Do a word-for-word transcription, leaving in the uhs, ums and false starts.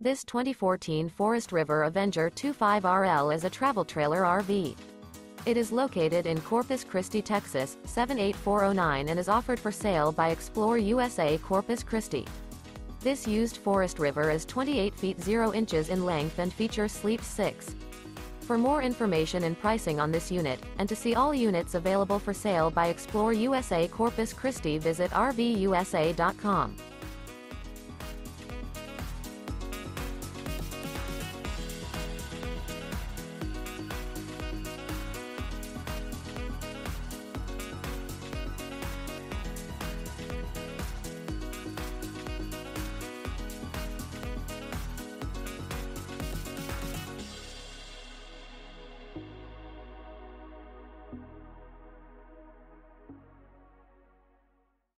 This twenty fourteen Forest River AVENGER twenty-five R L is a travel trailer R V. It is located in Corpus Christi, Texas, seven eight four zero nine and is offered for sale by ExploreUSA Corpus Christi. This used Forest River is twenty-eight feet zero inches in length and features sleeps six. For more information and pricing on this unit, and to see all units available for sale by ExploreUSA Corpus Christi, visit R V U S A dot com.